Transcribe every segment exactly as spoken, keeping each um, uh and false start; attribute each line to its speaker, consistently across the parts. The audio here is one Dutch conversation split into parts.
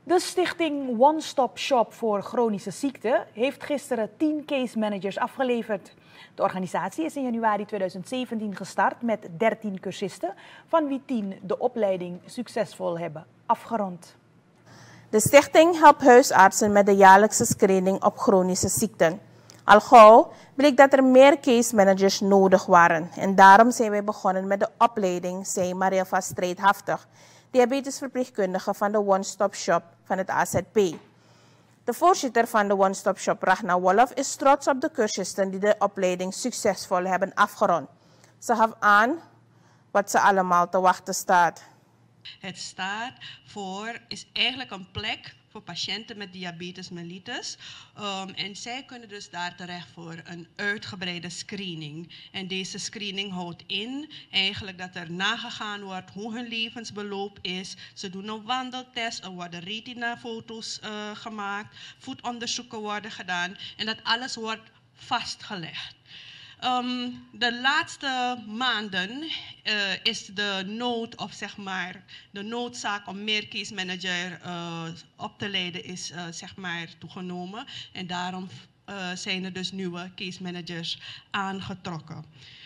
Speaker 1: De stichting One Stop Shop voor chronische ziekten heeft gisteren tien case managers afgeleverd. De organisatie is in januari tweeduizend zeventien gestart met dertien cursisten, van wie tien de opleiding succesvol hebben afgerond.
Speaker 2: De stichting helpt huisartsen met de jaarlijkse screening op chronische ziekten. Al gauw bleek dat er meer case managers nodig waren en daarom zijn wij begonnen met de opleiding, zei Marieva Strijdhaftig, diabetesverpleegkundige van de One Stop Shop van het A Z P. De voorzitter van de One Stop Shop, Ragna Wolf, is trots op de cursisten die de opleiding succesvol hebben afgerond. Ze gaf aan wat ze allemaal te wachten staat.
Speaker 3: Het staat voor, is eigenlijk een plek voor patiënten met diabetes mellitus. Um, en zij kunnen dus daar terecht voor een uitgebreide screening. En deze screening houdt in eigenlijk dat er nagegaan wordt hoe hun levensbeloop is. Ze doen een wandeltest, er worden retinafoto's uh, gemaakt, voetonderzoeken worden gedaan en dat alles wordt vastgelegd. Um, de laatste maanden uh, is de nood, of zeg maar, de noodzaak om meer case manager uh, op te leiden is uh, zeg maar toegenomen. En daarom uh, zijn er dus nieuwe case managers aangetrokken.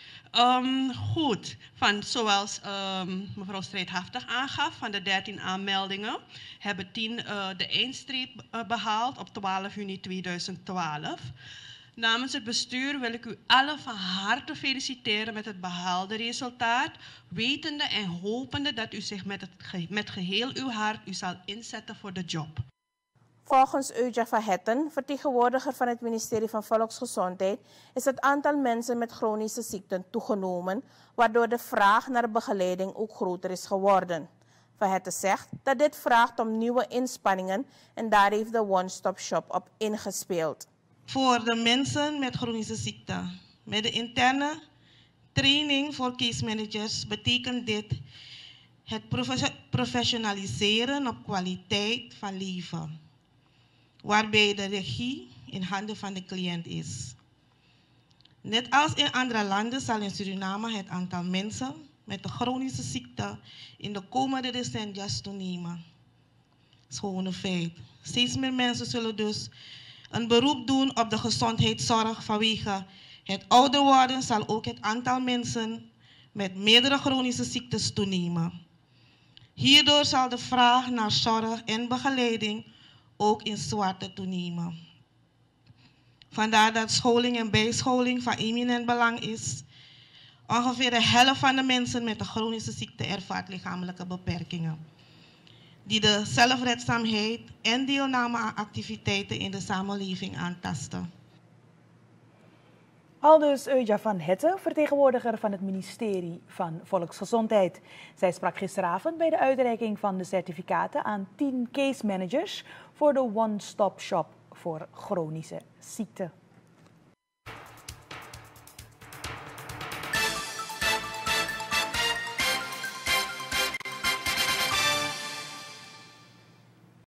Speaker 3: Um, goed, van, zoals um, mevrouw Strijdhaftig aangaf, van de dertien aanmeldingen hebben tien uh, de eindstreep uh, behaald op twaalf juni tweeduizend twaalf. Namens het bestuur wil ik u allen van harte feliciteren met het behaalde resultaat, wetende en hopende dat u zich met, het ge met geheel uw hart u zal inzetten voor de job.
Speaker 2: Volgens Eugja van Hetten, vertegenwoordiger van het ministerie van Volksgezondheid, is het aantal mensen met chronische ziekten toegenomen, waardoor de vraag naar begeleiding ook groter is geworden. Van Hetten zegt dat dit vraagt om nieuwe inspanningen en daar heeft de One Stop Shop op ingespeeld.
Speaker 4: Voor de mensen met chronische ziekte. Met de interne training voor case managers betekent dit het professionaliseren op kwaliteit van leven, waarbij de regie in handen van de cliënt is. Net als in andere landen zal in Suriname het aantal mensen met de chronische ziekte in de komende decennia toenemen. Dat is gewoon een feit. Steeds meer mensen zullen dus een beroep doen op de gezondheidszorg vanwege het ouder worden zal ook het aantal mensen met meerdere chronische ziektes toenemen. Hierdoor zal de vraag naar zorg en begeleiding ook in zwarte toenemen. Vandaar dat scholing en bijscholing van eminent belang is. Ongeveer de helft van de mensen met de chronische ziekte ervaart lichamelijke beperkingen, die de zelfredzaamheid en deelname aan activiteiten in de samenleving aantasten.
Speaker 1: Aldus Eugja van Hetten, vertegenwoordiger van het ministerie van Volksgezondheid. Zij sprak gisteravond bij de uitreiking van de certificaten aan tien case managers voor de One Stop Shop voor chronische ziekten.